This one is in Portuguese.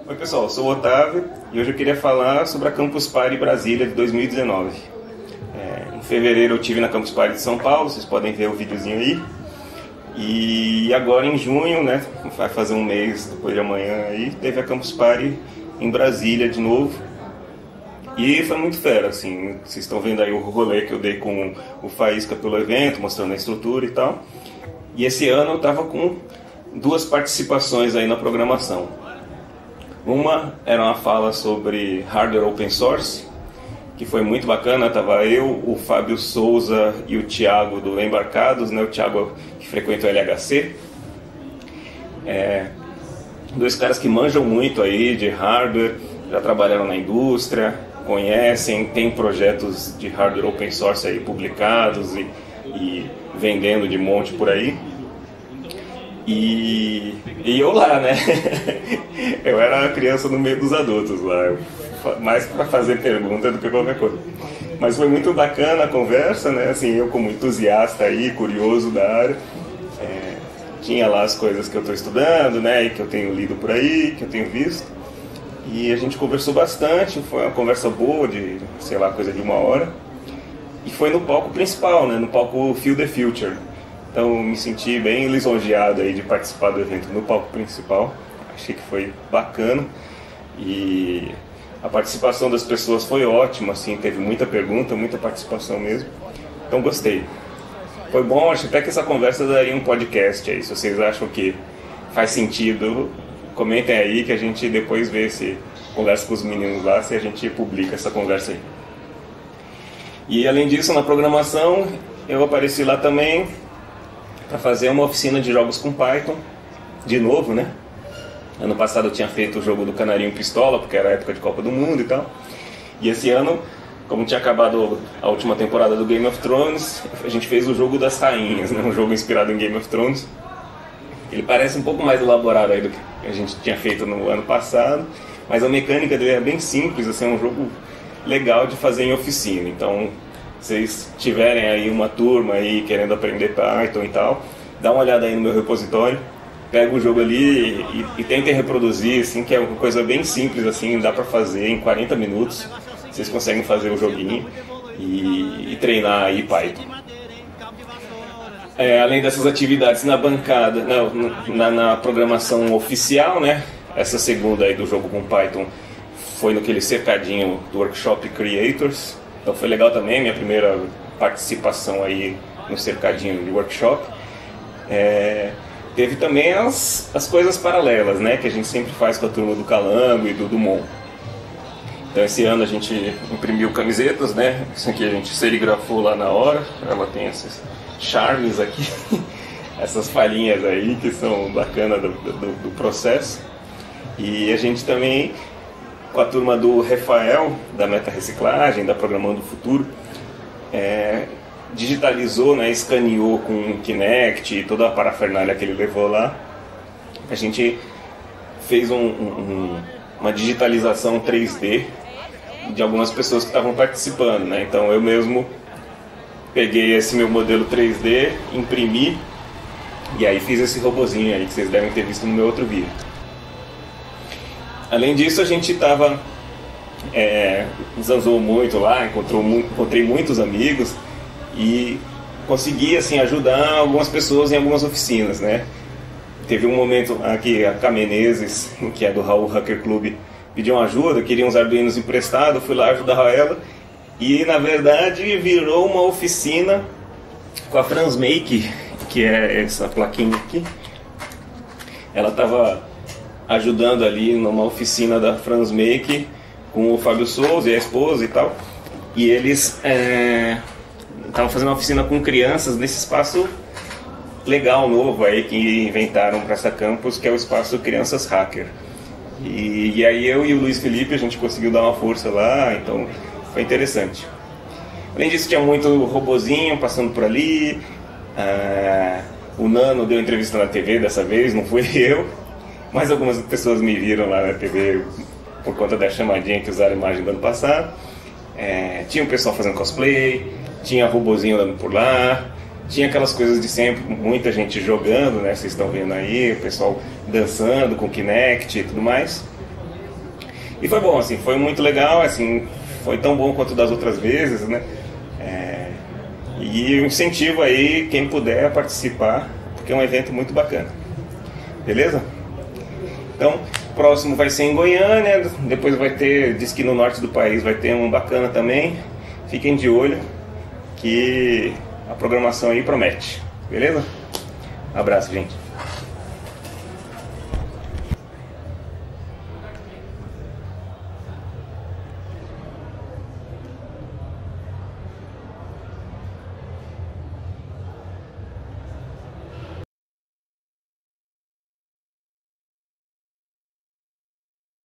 Oi pessoal, eu sou o Otávio e hoje eu queria falar sobre a Campus Party Brasília de 2019. Em fevereiro eu estive na Campus Party de São Paulo, vocês podem ver o videozinho aí. E agora em junho, né, vai fazer um mês depois de amanhã aí, teve a Campus Party em Brasília de novo. E foi muito fera, assim, vocês estão vendo aí o rolê que eu dei com o Faísca pelo evento, mostrando a estrutura e tal. E esse ano eu tava com duas participações aí na programação. Uma era uma fala sobre hardware open source, que foi muito bacana. Tava eu, o Fábio Souza e o Thiago do Embarcados, né? O Thiago que frequenta o LHC. Dois caras que manjam muito aí de hardware, já trabalharam na indústria, conhecem, tem projetos de hardware open source aí publicados e vendendo de monte por aí. E eu lá, né? Eu era a criança no meio dos adultos lá, mais para fazer pergunta do que qualquer coisa. Mas foi muito bacana a conversa, né? Assim, eu como entusiasta aí, curioso da área, tinha lá as coisas que eu estou estudando, né? E que eu tenho lido por aí, que eu tenho visto. E a gente conversou bastante, foi uma conversa boa de, sei lá, coisa de 1 hora. E foi no palco principal, né? No palco Feel the Future. Então me senti bem lisonjeado aí de participar do evento no palco principal. Achei que foi bacana e a participação das pessoas foi ótima, assim, teve muita pergunta, muita participação mesmo. Então gostei. Foi bom, acho até que essa conversa daria um podcast aí. Se vocês acham que faz sentido, comentem aí que a gente depois vê se conversa com os meninos lá, se a gente publica essa conversa aí. E além disso, na programação, eu apareci lá também para fazer uma oficina de jogos com Python, de novo, né? Ano passado eu tinha feito o jogo do Canarinho Pistola, porque era a época de Copa do Mundo e tal. E esse ano, como tinha acabado a última temporada do Game of Thrones, a gente fez o jogo das rainhas, né? Um jogo inspirado em Game of Thrones. Ele parece um pouco mais elaborado aí do que a gente tinha feito no ano passado, mas a mecânica dele é bem simples, assim, é um jogo legal de fazer em oficina. Então, se vocês tiverem aí uma turma aí querendo aprender Python e tal, dá uma olhada aí no meu repositório, pega o jogo ali e tentem reproduzir, assim, que é uma coisa bem simples, assim, dá pra fazer em 40 minutos, vocês conseguem fazer o joguinho e treinar aí Python. Além dessas atividades na bancada, na programação oficial, né, essa segunda aí do jogo com Python foi naquele cercadinho do Workshop Creators. Então foi legal também, minha primeira participação aí no cercadinho de workshop. Teve também as coisas paralelas, né, que a gente sempre faz com a turma do Calango e do Dumont. Então esse ano a gente imprimiu camisetas, né, isso aqui a gente serigrafou lá na hora, ela tem esses charmes aqui, essas falhinhas aí que são bacanas do processo. E a gente também, com a turma do Rafael, da Meta Reciclagem, da Programando o Futuro, digitalizou, né, escaneou com o Kinect e toda a parafernália que ele levou lá. A gente fez uma digitalização 3D de algumas pessoas que estavam participando, né? Então eu mesmo peguei esse meu modelo 3D, imprimi e aí fiz esse robozinho aí que vocês devem ter visto no meu outro vídeo. Além disso, a gente estava zanzou muito lá, encontrei muitos amigos e consegui, assim, ajudar algumas pessoas em algumas oficinas, né? Teve um momento aqui, a Cá Menezes, que é do Raul Hacker Club, pediu uma ajuda, queria uns Arduinos emprestados, fui lá ajudar ela e, na verdade, virou uma oficina com a Fransmake, que é essa plaquinha aqui. Ela estava ajudando ali numa oficina da Fransmake com o Fábio Souza e a esposa e tal, e eles estavam fazendo uma oficina com crianças nesse espaço legal, novo aí que inventaram para essa campus, que é o espaço Crianças Hacker. E aí eu e o Luiz Felipe a gente conseguiu dar uma força lá, então foi interessante. Além disso, tinha muito robozinho passando por ali. O Nano deu entrevista na TV dessa vez, não fui eu, mas algumas pessoas me viram lá na TV por conta da chamadinha que usaram a imagem do ano passado. Tinha o pessoal fazendo cosplay, tinha robozinho andando por lá, tinha aquelas coisas de sempre, muita gente jogando, né? Vocês estão vendo aí, o pessoal dançando com Kinect e tudo mais. E foi bom, assim, foi muito legal, assim, foi tão bom quanto das outras vezes, né? E eu incentivo aí quem puder a participar, porque é um evento muito bacana. Beleza? Então, próximo vai ser em Goiânia, depois vai ter, diz que no norte do país vai ter um bacana também. Fiquem de olho que a programação aí promete. Beleza? Um abraço, gente.